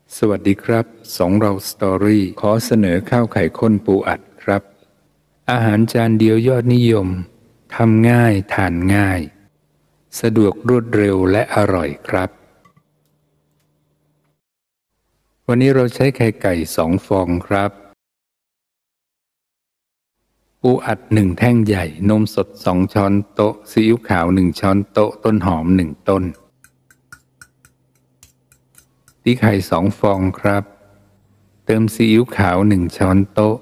สวัสดีครับ2เราสตอรี่ขอเสนอข้าวไข่ข้นปูอัดครับอาหารจานเดียวยอดนิยมทำง่ายทานง่ายสะดวกรวดเร็วและอร่อยครับวันนี้เราใช้ไข่ไก่2 ฟองครับปูอัด1 แท่งใหญ่นมสด2 ช้อนโต๊ะซีอิ๊วขาว1 ช้อนโต๊ะต้นหอม1 ต้นตีไข่2 ฟองครับเติมซีอิ๊วขาว1 ช้อนโต๊ะ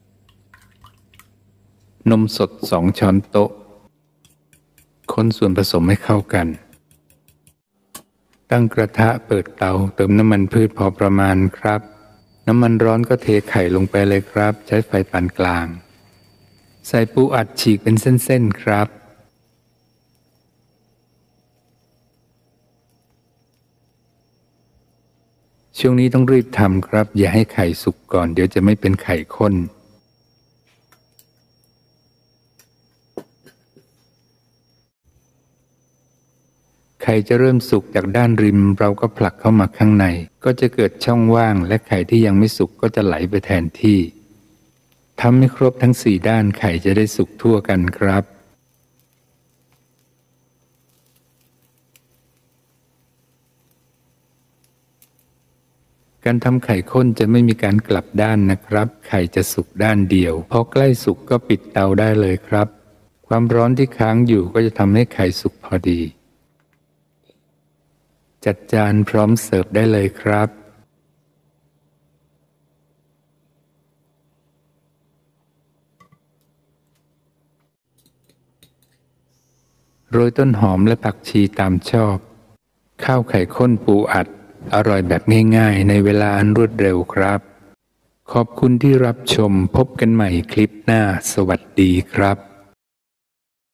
นมสด2 ช้อนโต๊ะคนส่วนผสมให้เข้ากันตั้งกระทะเปิดเตาเติมน้ำมันพืชพอประมาณครับน้ำมันร้อนก็เทไข่ลงไปเลยครับใช้ไฟปานกลางใส่ปูอัดฉีกเป็นเส้นๆครับช่วงนี้ต้องรีบทำครับอย่าให้ไข่สุกก่อนเดี๋ยวจะไม่เป็นไข่ข้นไข่จะเริ่มสุกจากด้านริมเราก็ผลักเข้ามาข้างในก็จะเกิดช่องว่างและไข่ที่ยังไม่สุกก็จะไหลไปแทนที่ทำให้ครบทั้ง4 ด้านไข่จะได้สุกทั่วกันครับการทำไข่ข้นจะไม่มีการกลับด้านนะครับไข่จะสุกด้านเดียวพอใกล้สุกก็ปิดเตาได้เลยครับความร้อนที่ค้างอยู่ก็จะทำให้ไข่สุกพอดีจัดจานพร้อมเสิร์ฟได้เลยครับโรยต้นหอมและผักชีตามชอบข้าวไข่ข้นปูอัดอร่อยแบบง่ายๆในเวลาอันรวดเร็วครับขอบคุณที่รับชมพบกันใหม่คลิปหน้าสวัสดีครับ